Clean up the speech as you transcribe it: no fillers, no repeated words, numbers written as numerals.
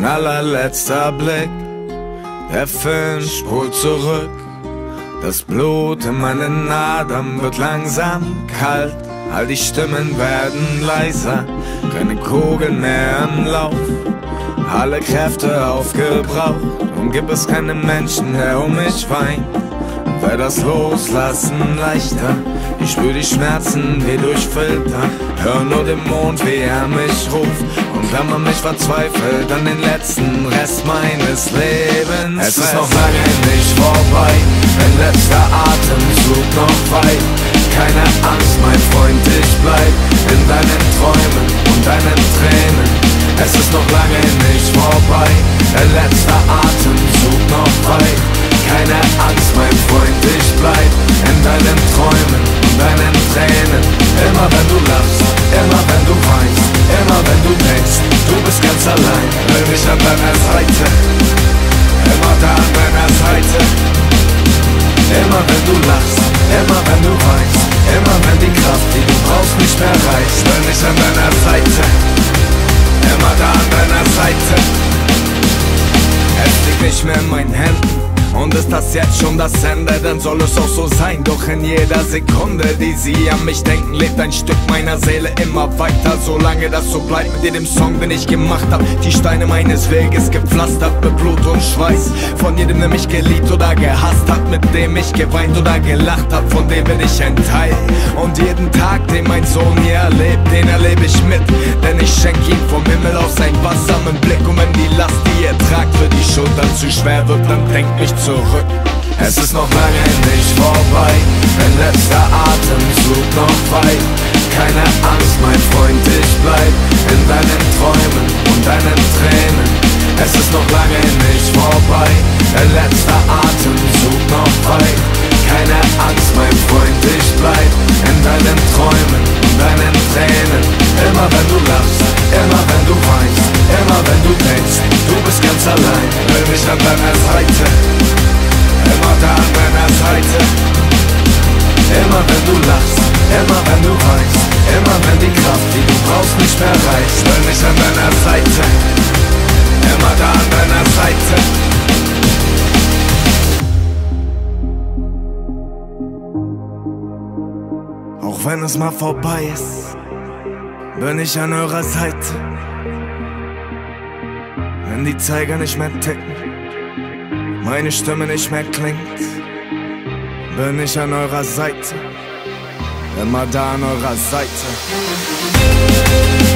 Mein allerletzter Blick, der Film spult zurück. Das Blut in meinen Adern wird langsam kalt. All die Stimmen werden leiser, keine Kugeln mehr im Lauf. Alle Kräfte aufgebraucht und gibt es keinen Menschen, der um mich weint. Wäre das Loslassen leichter, ich spür die Schmerzen wie durch Filter. Hör nur den Mond, wie er mich ruft, und wenn man mich verzweifelt an den letzten Rest meines Lebens. Es ist noch lange nicht vorbei, mein letzter Atemzug noch weit. Keine Angst, mein Freund, ich bleib in deinen Träumen und deinen Tränen. Es ist noch lange nicht vorbei, der letzte Atemzug noch weit. Keine Angst, mein Freund, ich bleib in deinen Träumen und deinen Tränen. Immer wenn du lachst, immer wenn du weinst, immer wenn du denkst, du bist ganz allein, will mich an deiner Seite, immer da an deiner Seite. Immer wenn du lachst, immer wenn du weinst, immer wenn die Kraft, die du brauchst, nicht mehr reicht, will mich an deiner Seite, immer da an deiner Seite. Es liegt nicht mehr in meinen Händen, und ist das jetzt schon das Ende, dann soll es auch so sein. Doch in jeder Sekunde, die sie an mich denken, lebt ein Stück meiner Seele immer weiter. Solange das so bleibt mit jedem Song, den ich gemacht hab, die Steine meines Weges gepflastert mit Blut und Schweiß. Von jedem, der mich geliebt oder gehasst hat, mit dem ich geweint oder gelacht hab, von dem bin ich ein Teil. Und jeden Tag, den mein Sohn hier erlebt, den erlebe ich mit. Denn ich schenk ihm vom Himmel aus einen wachsamen Blick. Und wenn die Last, die ihr tragt, für die Schultern zu schwer wird, dann denkt mich zurück. Es ist noch lange nicht vorbei, mein letzter Atemzug noch weit. Keine Angst, mein Freund, ich bleib in deinen Träumen und deinen Tränen. Es ist noch lange nicht vorbei, der letzte Atemzug noch weit. Keine Angst, mein Freund, ich bleib in deinen Träumen und deinen Tränen. Immer wenn du lachst, immer wenn du weinst, immer wenn du denkst, du bist ganz allein, will mich an deiner Seite, immer da an deiner Seite. Immer wenn du lachst, immer wenn du weinst, immer wenn die Kraft, die du brauchst, nicht mehr reicht, will mich an deiner Seite, immer da an deiner Seite. Auch wenn es mal vorbei ist, bin ich an eurer Seite. Wenn die Zeiger nicht mehr ticken, meine Stimme nicht mehr klingt, bin ich an eurer Seite, immer da an eurer Seite.